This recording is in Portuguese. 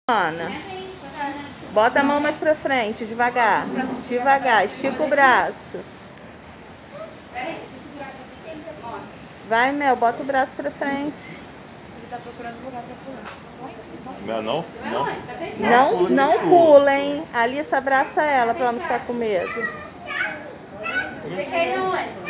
Ana, bota a mão mais pra frente, devagar. Devagar, estica o braço. Vai, Mel, bota o braço pra frente. Ele tá procurando lugar pra pular. Mel, não? Não pula, hein? Alice, abraça ela pra ela não ficar com medo. Você quer ir onde?